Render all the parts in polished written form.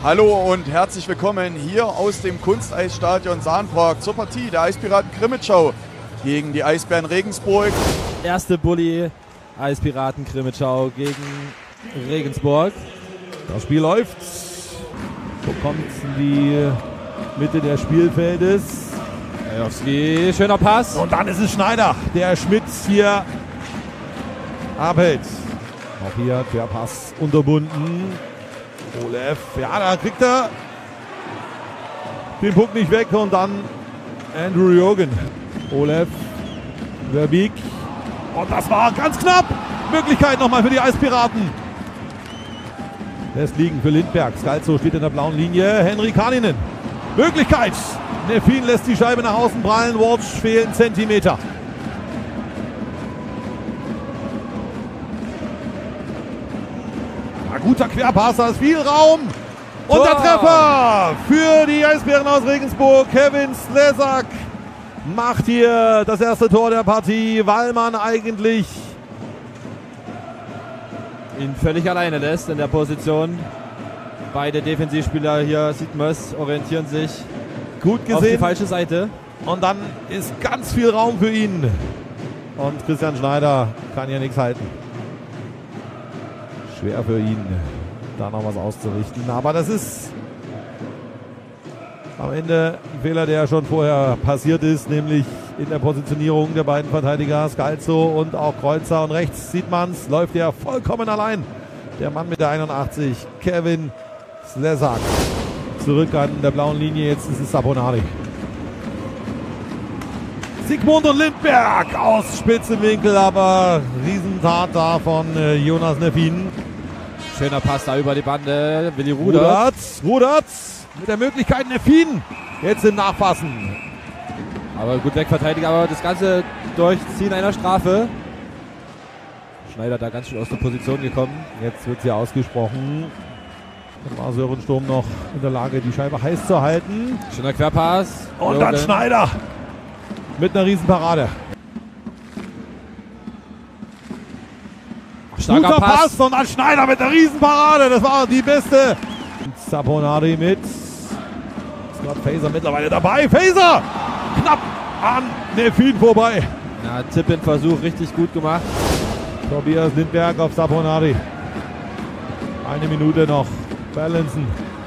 Hallo und herzlich willkommen hier aus dem Kunsteisstadion Sahnpark zur Partie der Eispiraten Crimmitschau gegen die Eisbären Regensburg. Erste Bulli Eispiraten Crimmitschau gegen Regensburg. Das Spiel läuft. Bekommt die Mitte des Spielfeldes. Majowski, schöner Pass. Und dann ist es Schneider, der Schmitz hier abhält. Auch hier der Pass unterbunden. Olev, ja, da kriegt er den Puck nicht weg und dann Andrew Jogen. Olev, Verbeek. Und das war ganz knapp. Möglichkeit nochmal für die Eispiraten. Lässt liegen für Lindberg. Scalzo steht in der blauen Linie. Henry Karninen. Möglichkeit. Neffin lässt die Scheibe nach außen prallen. Walsh fehlen Zentimeter. Guter Querpass, da ist viel Raum. Und Tor! der Treffer für die Eisbären aus Regensburg. Kevin Slezak macht hier das erste Tor der Partie, weil man eigentlich ihn völlig alleine lässt in der Position. Beide Defensivspieler hier, sieht man es, orientieren sich gut auf die gesehen. falsche Seite. Und dann ist ganz viel Raum für ihn. Und Christian Schneider kann hier nichts halten. Schwer für ihn, da noch was auszurichten. Aber das ist am Ende ein Fehler, der schon vorher passiert ist, nämlich in der Positionierung der beiden Verteidiger, Scalzo und auch Kreuzer. Und rechts sieht man es, läuft er vollkommen allein. Der Mann mit der 81, Kevin Slezak. Zurück an der blauen Linie, jetzt ist es Saponari. Sigmund und Lindberg aus spitzem Winkel, aber Riesentat da von Jonas Neffin. Schöner Pass da über die Bande. Willi Rudert. Rudert mit der Möglichkeit Neffin jetzt im Nachpassen. Aber gut wegverteidigt, aber das Ganze durchziehen einer Strafe. Schneider da ganz schön aus der Position gekommen. Jetzt wird sie ausgesprochen. Dann war Sören Sturm noch in der Lage, die Scheibe heiß zu halten. Schöner Querpass. Und dann Schneider mit einer Riesenparade. Starker Guter Pass. Pass und dann Schneider mit einer Riesenparade. Das war die beste. Saponari mit. Ist gerade Faser mittlerweile dabei. Faser knapp an Neffin vorbei. Ja, Tipp-in-Versuch richtig gut gemacht. Tobias Lindberg auf Saponari. Eine Minute noch. Balancen.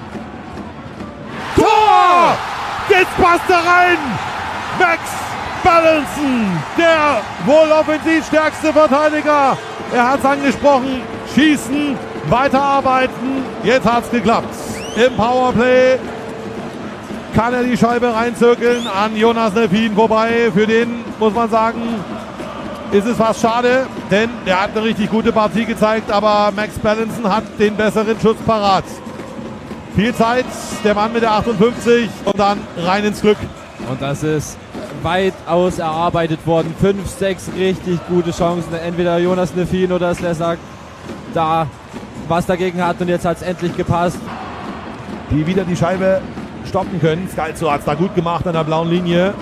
Tor! Jetzt passt er rein! Max Balancen, der wohl offensiv stärkste Verteidiger. Er hat es angesprochen. Schießen, weiterarbeiten. Jetzt hat es geklappt. Im Powerplay kann er die Scheibe reinzirkeln an Jonas Neffin vorbei. Für den muss man sagen, ist es fast schade, denn der hat eine richtig gute Partie gezeigt, aber Max Balancen hat den besseren Schuss parat. Viel Zeit, der Mann mit der 58 und dann rein ins Glück. Und das ist weitaus erarbeitet worden. 5, 6 richtig gute Chancen. Entweder Jonas Neffin oder Slezak da was dagegen hat und jetzt hat es endlich gepasst. Die wieder die Scheibe stoppen können. Scalzo hat es da gut gemacht an der blauen Linie.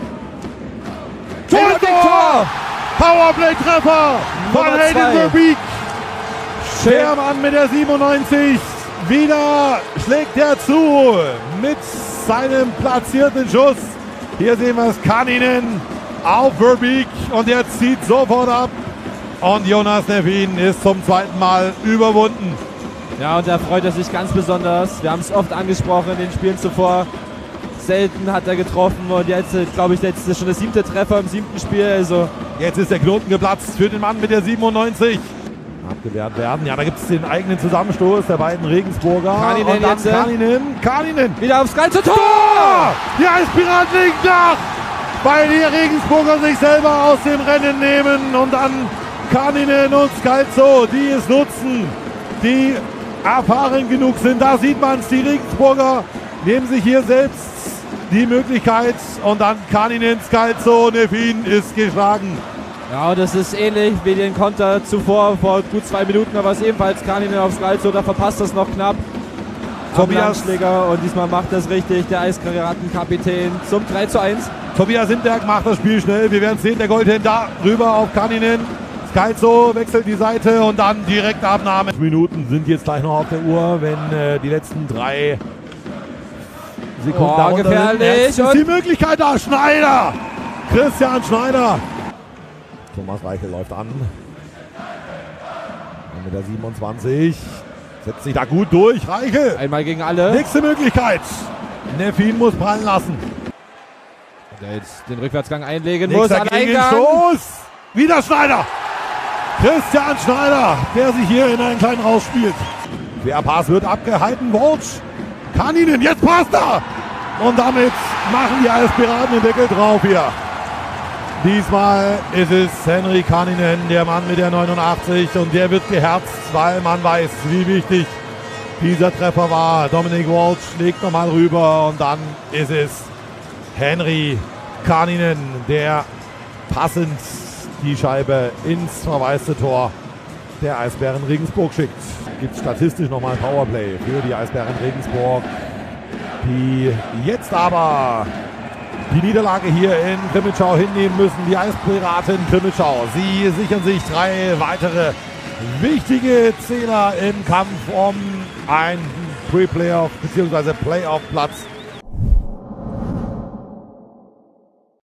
Tor! Powerplay-Treffer von Nummer Hayden 2. Verbeek. Schermann mit der 97. Wieder schlägt er zu mit seinem platzierten Schuss. Hier sehen wir es, Karninen auf Verbeek und er zieht sofort ab. Und Jonas Neffin ist zum zweiten Mal überwunden. Ja, und da freut er sich ganz besonders. Wir haben es oft angesprochen in den Spielen zuvor. Selten hat er getroffen und jetzt, glaube ich, jetzt ist schon der 7. Treffer im 7. Spiel. Also Jetzt ist der Knoten geplatzt für den Mann mit der 97. Abgewehrt werden. Ja, da gibt es den eigenen Zusammenstoß der beiden Regensburger. Karninen und dann jetzt. Karninen. wieder aufs ganze Tor! Die Eispiraten liegen nach, weil die Regensburger sich selber aus dem Rennen nehmen und dann Karninen und Scalzo, die es nutzen, die erfahren genug sind. Da sieht man es, die Regensburger nehmen sich hier selbst die Möglichkeit und dann Karninen, Scalzo, Neffin ist geschlagen. Ja, und das ist ähnlich wie den Konter zuvor, vor gut 2 Minuten, aber es ebenfalls Karninen aufs Scalzo, da verpasst das noch knapp. Tobias Schläger und diesmal macht das richtig, der Eispiratenkapitän zum 3:1. Tobias Lindberg macht das Spiel schnell. Wir werden sehen, der Goldhänd da rüber auf Karninen. Scalzo wechselt die Seite und dann Direktabnahme. 5 Minuten sind jetzt gleich noch auf der Uhr, wenn die letzten 3 Sekunden darunter. gefährlich. Jetzt ist die Möglichkeit da. Schneider. Christian Schneider. Thomas Reichel läuft an. Mit der 27. Setzt sich da gut durch. Reichel. Einmal gegen alle. Nächste Möglichkeit. Neffin muss prallen lassen. Der jetzt den Rückwärtsgang einlegen muss. Nächster Gegenstoß. Wieder Schneider. Christian Schneider, der sich hier in einen kleinen rausspielt. Der Pass wird abgehalten. Walsh kann ihn, jetzt passt er. Und damit machen die Eispiraten den Deckel drauf hier. Diesmal ist es Henri Kanninen, der Mann mit der 89. Und der wird geherzt, weil man weiß, wie wichtig dieser Treffer war. Dominic Walsh schlägt nochmal rüber und dann ist es Henri Kanninen, der passend die Scheibe ins verwaiste Tor der Eisbären Regensburg schickt. Gibt statistisch nochmal ein Powerplay für die Eisbären Regensburg, die jetzt aber die Niederlage hier in Crimmitschau hinnehmen müssen. Die Eispiraten Crimmitschau, sie sichern sich 3 weitere wichtige Zähler im Kampf um einen Pre-Playoff bzw. Playoff-Platz